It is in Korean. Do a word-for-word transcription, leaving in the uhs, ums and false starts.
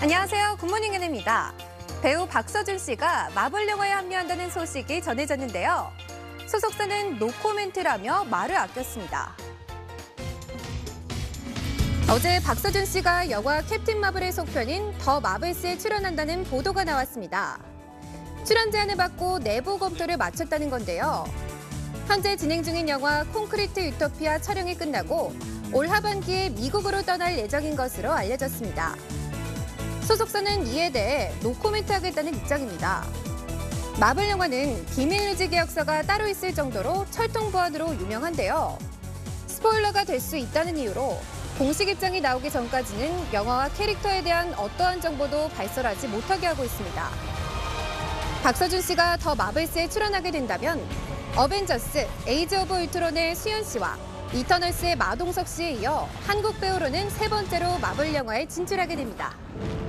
안녕하세요. 굿모닝 엔입니다. 배우 박서준 씨가 마블 영화에 합류한다는 소식이 전해졌는데요. 소속사는 노코멘트라며 말을 아꼈습니다. 어제 박서준 씨가 영화 캡틴 마블의 속편인 더 마블스에 출연한다는 보도가 나왔습니다. 출연 제안을 받고 내부 검토를 마쳤다는 건데요. 현재 진행 중인 영화 콘크리트 유토피아 촬영이 끝나고 올 하반기에 미국으로 떠날 예정인 것으로 알려졌습니다. 소속사는 이에 대해 노코멘트 하겠다는 입장입니다. 마블 영화는 비밀 유지 계약서가 따로 있을 정도로 철통 보안으로 유명한데요. 스포일러가 될 수 있다는 이유로 공식 입장이 나오기 전까지는 영화와 캐릭터에 대한 어떠한 정보도 발설하지 못하게 하고 있습니다. 박서준 씨가 더 마블스에 출연하게 된다면 어벤져스, 에이지 오브 울트론의 수현 씨와 이터널스의 마동석 씨에 이어 한국 배우로는 세 번째로 마블 영화에 진출하게 됩니다.